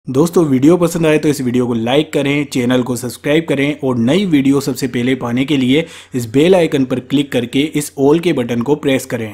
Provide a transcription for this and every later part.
दोस्तों वीडियो पसंद आए तो इस वीडियो को लाइक करें, चैनल को सब्सक्राइब करें और नई वीडियो सबसे पहले पाने के लिए इस बेल आइकन पर क्लिक करके इस ऑल के बटन को प्रेस करें।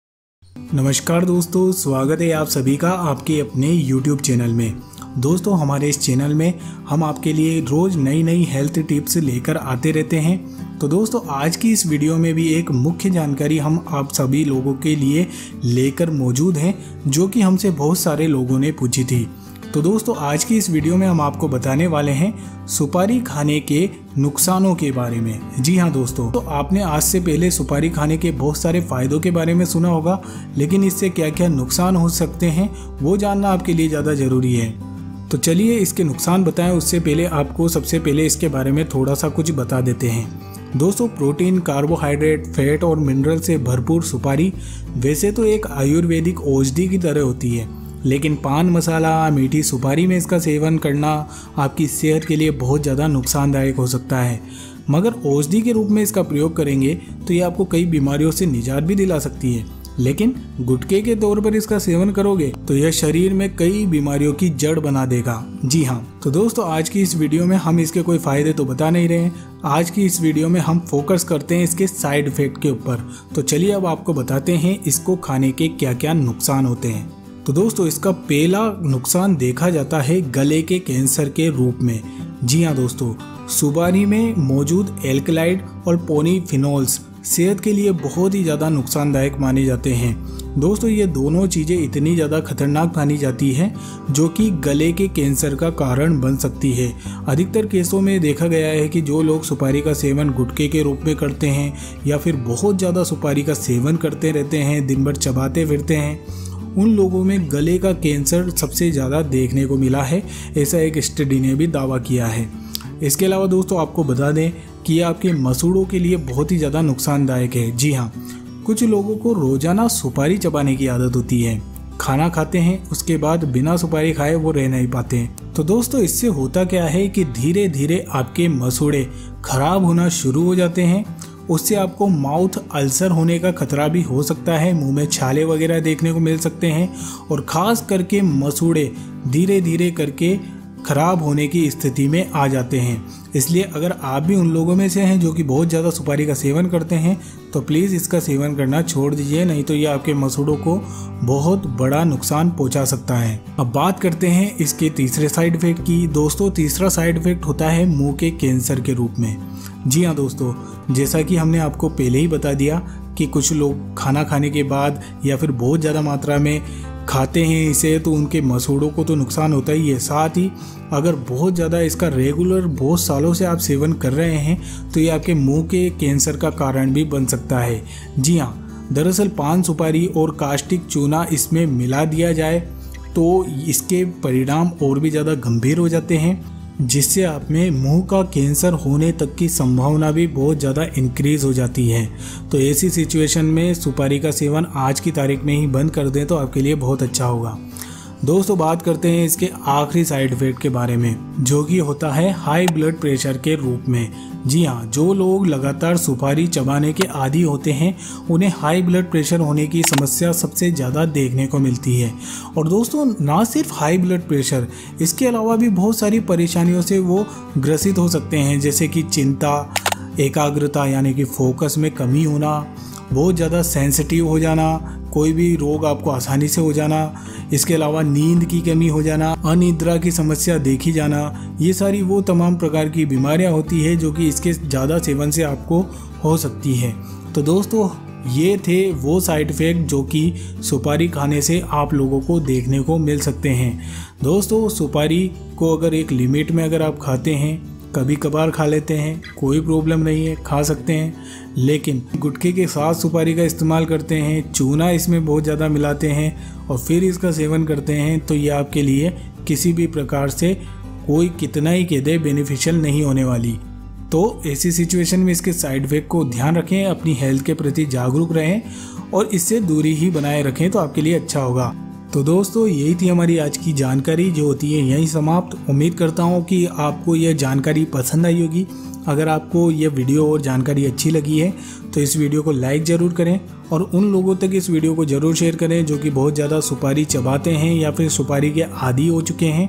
नमस्कार दोस्तों, स्वागत है आप सभी का आपके अपने YouTube चैनल में। दोस्तों हमारे इस चैनल में हम आपके लिए रोज़ नई नई हेल्थ टिप्स लेकर आते रहते हैं। तो दोस्तों आज की इस वीडियो में भी एक मुख्य जानकारी हम आप सभी लोगों के लिए लेकर मौजूद हैं, जो कि हमसे बहुत सारे लोगों ने पूछी थी। तो दोस्तों आज की इस वीडियो में हम आपको बताने वाले हैं सुपारी खाने के नुकसानों के बारे में। जी हाँ दोस्तों, तो आपने आज से पहले सुपारी खाने के बहुत सारे फायदों के बारे में सुना होगा, लेकिन इससे क्या क्या नुकसान हो सकते हैं वो जानना आपके लिए ज़्यादा ज़रूरी है। तो चलिए इसके नुकसान बताएं, उससे पहले आपको सबसे पहले इसके बारे में थोड़ा सा कुछ बता देते हैं। दोस्तों प्रोटीन, कार्बोहाइड्रेट, फैट और मिनरल से भरपूर सुपारी वैसे तो एक आयुर्वेदिक औषधि की तरह होती है, लेकिन पान मसाला, मीठी सुपारी में इसका सेवन करना आपकी सेहत के लिए बहुत ज़्यादा नुकसानदायक हो सकता है। मगर औषधि के रूप में इसका प्रयोग करेंगे तो ये आपको कई बीमारियों से निजात भी दिला सकती है, लेकिन गुटखे के तौर पर इसका सेवन करोगे तो यह शरीर में कई बीमारियों की जड़ बना देगा। जी हाँ, तो दोस्तों आज की इस वीडियो में हम इसके कोई फायदे तो बता नहीं रहे हैं। आज की इस वीडियो में हम फोकस करते हैं इसके साइड इफेक्ट के ऊपर। तो चलिए अब आपको बताते हैं इसको खाने के क्या क्या नुकसान होते हैं। तो दोस्तों इसका पहला नुकसान देखा जाता है गले के कैंसर के रूप में। जी हाँ दोस्तों, सुपारी में मौजूद एल्कलाइड और पॉलीफिनोल्स सेहत के लिए बहुत ही ज़्यादा नुकसानदायक माने जाते हैं। दोस्तों ये दोनों चीज़ें इतनी ज़्यादा खतरनाक मानी जाती हैं जो कि गले के कैंसर का कारण बन सकती है। अधिकतर केसों में देखा गया है कि जो लोग सुपारी का सेवन गुटखे के रूप में करते हैं या फिर बहुत ज़्यादा सुपारी का सेवन करते रहते हैं, दिन भर चबाते फिरते हैं, उन लोगों में गले का कैंसर सबसे ज़्यादा देखने को मिला है, ऐसा एक स्टडी ने भी दावा किया है। इसके अलावा दोस्तों आपको बता दें कि ये आपके मसूड़ों के लिए बहुत ही ज़्यादा नुकसानदायक है। जी हाँ, कुछ लोगों को रोज़ाना सुपारी चबाने की आदत होती है। खाना खाते हैं, उसके बाद बिना सुपारी खाए वो रह नहीं पाते हैं। तो दोस्तों इससे होता क्या है कि धीरे धीरे आपके मसूड़े खराब होना शुरू हो जाते हैं। उससे आपको माउथ अल्सर होने का खतरा भी हो सकता है, मुंह में छाले वगैरह देखने को मिल सकते हैं और ख़ास करके मसूड़े धीरे धीरे करके ख़राब होने की स्थिति में आ जाते हैं। इसलिए अगर आप भी उन लोगों में से हैं जो कि बहुत ज़्यादा सुपारी का सेवन करते हैं तो प्लीज़ इसका सेवन करना छोड़ दीजिए, नहीं तो ये आपके मसूड़ों को बहुत बड़ा नुकसान पहुंचा सकता है। अब बात करते हैं इसके तीसरे साइड इफेक्ट की। दोस्तों तीसरा साइड इफेक्ट होता है मुंह के कैंसर के रूप में। जी हाँ दोस्तों, जैसा कि हमने आपको पहले ही बता दिया कि कुछ लोग खाना खाने के बाद या फिर बहुत ज़्यादा मात्रा में खाते हैं इसे, तो उनके मसूड़ों को तो नुकसान होता ही है। साथ ही अगर बहुत ज़्यादा इसका रेगुलर बहुत सालों से आप सेवन कर रहे हैं तो ये आपके मुंह के कैंसर का कारण भी बन सकता है। जी हाँ, दरअसल पान सुपारी और कास्टिक चूना इसमें मिला दिया जाए तो इसके परिणाम और भी ज़्यादा गंभीर हो जाते हैं, जिससे आप में मुंह का कैंसर होने तक की संभावना भी बहुत ज़्यादा इंक्रीज़ हो जाती है। तो ऐसी सिचुएशन में सुपारी का सेवन आज की तारीख में ही बंद कर दें तो आपके लिए बहुत अच्छा होगा। दोस्तों बात करते हैं इसके आखिरी साइड इफेक्ट के बारे में, जो कि होता है हाई ब्लड प्रेशर के रूप में। जी हाँ, जो लोग लगातार सुपारी चबाने के आदी होते हैं उन्हें हाई ब्लड प्रेशर होने की समस्या सबसे ज़्यादा देखने को मिलती है। और दोस्तों ना सिर्फ हाई ब्लड प्रेशर, इसके अलावा भी बहुत सारी परेशानियों से वो ग्रसित हो सकते हैं, जैसे कि चिंता, एकाग्रता यानी कि फोकस में कमी होना, बहुत ज़्यादा सेंसिटिव हो जाना, कोई भी रोग आपको आसानी से हो जाना, इसके अलावा नींद की कमी हो जाना, अनिद्रा की समस्या देखी जाना, ये सारी वो तमाम प्रकार की बीमारियां होती है जो कि इसके ज़्यादा सेवन से आपको हो सकती है। तो दोस्तों ये थे वो साइड इफ़ेक्ट जो कि सुपारी खाने से आप लोगों को देखने को मिल सकते हैं। दोस्तों सुपारी को अगर एक लिमिट में अगर आप खाते हैं, कभी कभार खा लेते हैं, कोई प्रॉब्लम नहीं है, खा सकते हैं, लेकिन गुटखे के साथ सुपारी का इस्तेमाल करते हैं, चूना इसमें बहुत ज़्यादा मिलाते हैं और फिर इसका सेवन करते हैं, तो ये आपके लिए किसी भी प्रकार से कोई कितना ही कह दे बेनिफिशियल नहीं होने वाली। तो ऐसी सिचुएशन में इसके साइड इफेक्ट को ध्यान रखें, अपनी हेल्थ के प्रति जागरूक रहें और इससे दूरी ही बनाए रखें तो आपके लिए अच्छा होगा। तो दोस्तों यही थी हमारी आज की जानकारी, जो होती है यहीं समाप्त। उम्मीद करता हूँ कि आपको यह जानकारी पसंद आई होगी। अगर आपको ये वीडियो और जानकारी अच्छी लगी है तो इस वीडियो को लाइक ज़रूर करें और उन लोगों तक इस वीडियो को ज़रूर शेयर करें जो कि बहुत ज़्यादा सुपारी चबाते हैं या फिर सुपारी के आदी हो चुके हैं,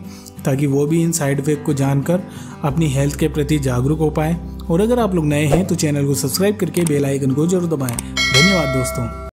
ताकि वो भी इन साइड इफ़ेक्ट को जानकर अपनी हेल्थ के प्रति जागरूक हो पाएँ। और अगर आप लोग नए हैं तो चैनल को सब्सक्राइब करके बेल आइकन को जरूर दबाएं। धन्यवाद दोस्तों।